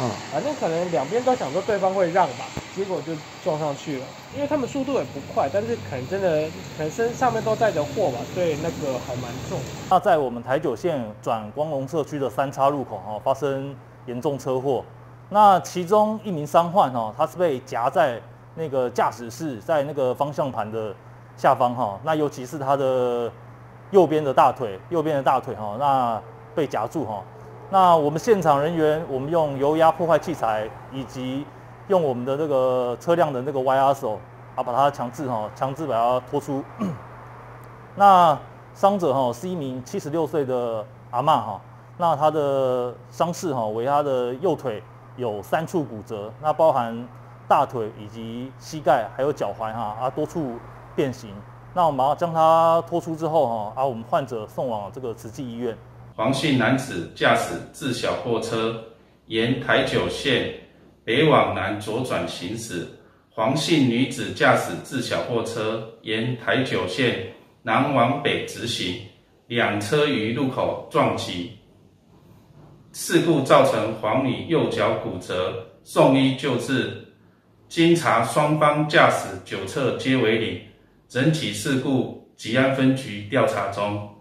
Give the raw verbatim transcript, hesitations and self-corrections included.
嗯，反正可能两边都想说对方会让吧，结果就撞上去了。因为他们速度也不快，但是可能真的可能身上面都载着货吧，所以那个还蛮重。 那在我们台九线转光荣社区的三叉路口哈、哦，发生严重车祸。那其中一名伤患哈、哦，他是被夹在那个驾驶室，在那个方向盘的下方哈、哦。那尤其是他的右边的大腿，右边的大腿哈、哦，那被夹住哈、哦。那我们现场人员，我们用油压破坏器材以及用我们的这个车辆的那个 Y R 手啊，把它强制哈，强制把它拖出。那伤者哈是一名七十六岁的阿嬷哈，那她的伤势哈为她的右腿有三处骨折，那包含大腿以及膝盖还有脚踝哈啊多处变形。那我们要将她拖出之后哈啊，我们患者送往这个慈济医院。 黄姓男子驾驶自小货车沿台九线北往南左转行驶，黄姓女子驾驶自小货车沿台九线南往北直行，两车于路口撞击，事故造成黄女右脚骨折，送医救治。经查双方驾驶酒测皆为零，整起事故吉安分局调查中。